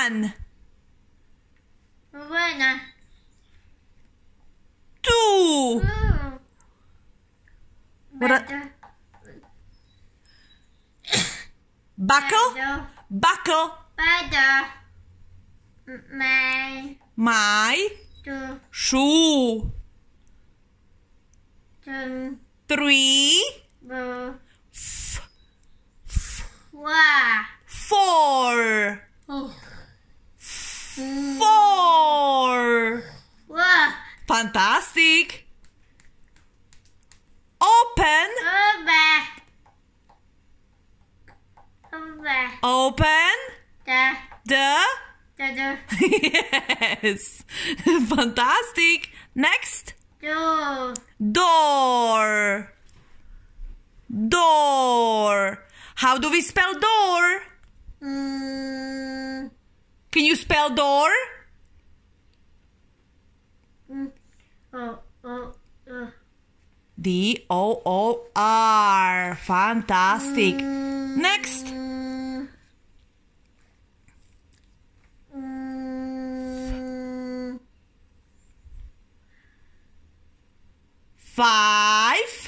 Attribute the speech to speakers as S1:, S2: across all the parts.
S1: One.
S2: Buena.
S1: Two.
S2: Better.
S1: Buckle.
S2: Better.
S1: Buckle.
S2: Better.
S1: My
S2: Two.
S1: shoe.
S2: Two.
S1: Three.
S2: Four.
S1: Four. Four. Fantastic. Open. Open the. Yes. Fantastic. Next. Door. Door. How do we spell door? Can you spell door? D-O-O-R. Fantastic. Next. Five.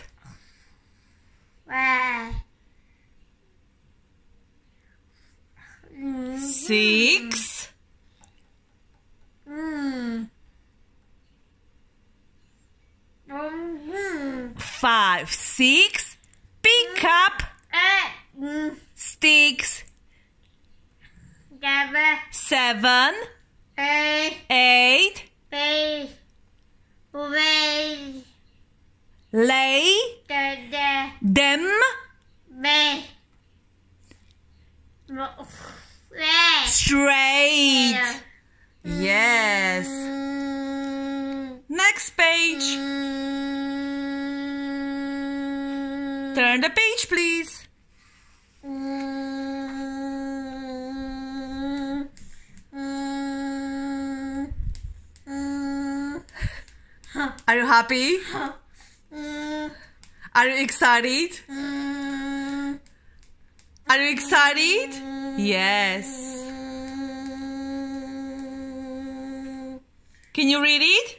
S1: Six. Five. Six. Pick up sticks. Seven. Eight. Lay them straight. Yes. Next page. Turn the page, please. Are you happy? Are you excited? Are you excited? Yes. Can you read it?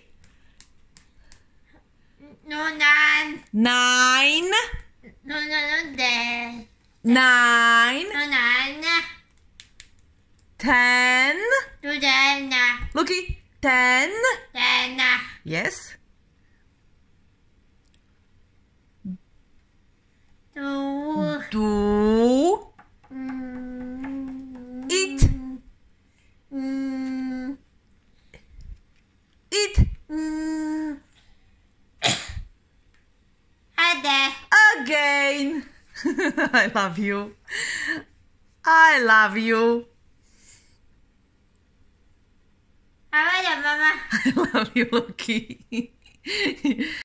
S1: Nine. Nine. Ten. Looky. 10. Yes. Do it. It again. I love you. I love you. I love you, Loki.